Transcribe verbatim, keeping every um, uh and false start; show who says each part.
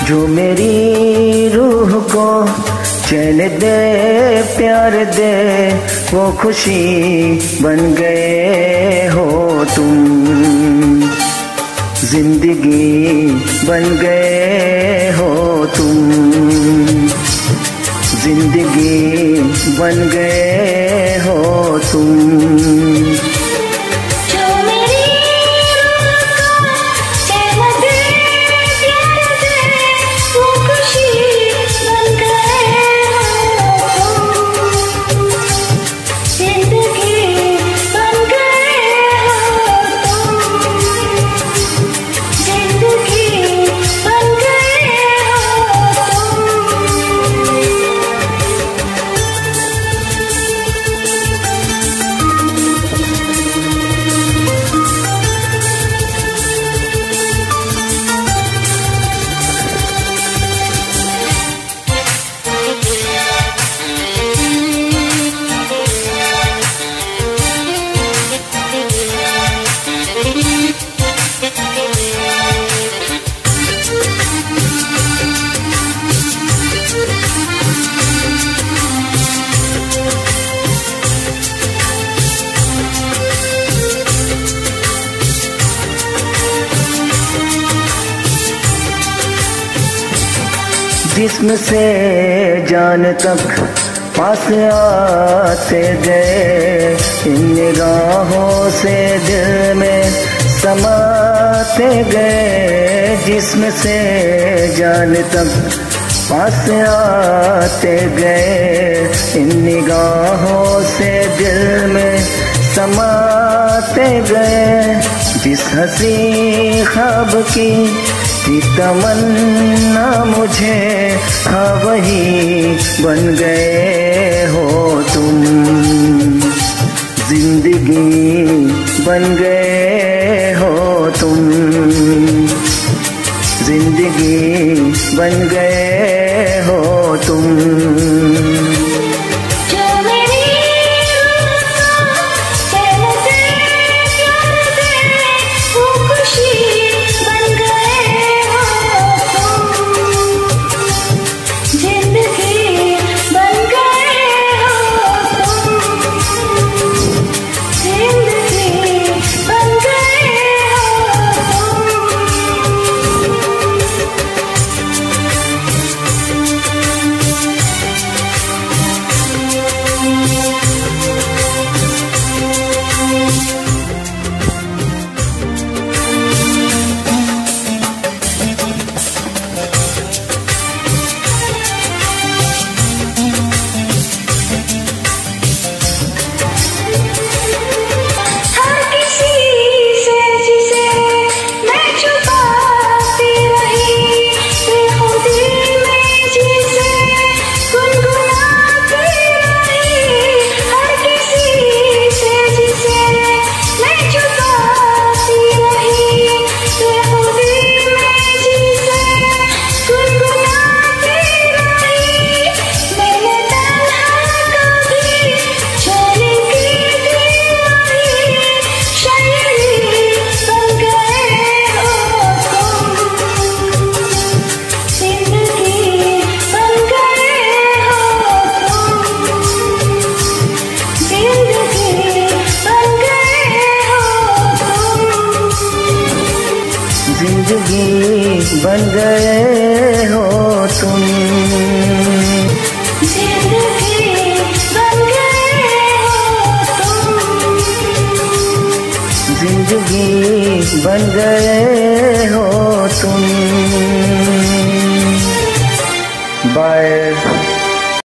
Speaker 1: जो मेरी रूह को चैन दे प्यार दे वो खुशी बन गए हो तुम, जिंदगी बन गए हो तुम, जिंदगी बन गए हो तुम। जिस्म से जान तक पास आते गए, इन निगाहों से दिल में समाते गए। जिस्म से जान तक पास आते गए, इन निगाहों से दिल में समाते गए। जिस हंसी ख्वाब की थी तमन्ना मुझे, हाँ वही बन गए हो तुम, जिंदगी बन गए हो तुम, जिंदगी बन गए हो तुम। जिंदगी बन गए हो तुम, जिंदगी बन गए हो तुम, जिंदगी बन गए हो तुम।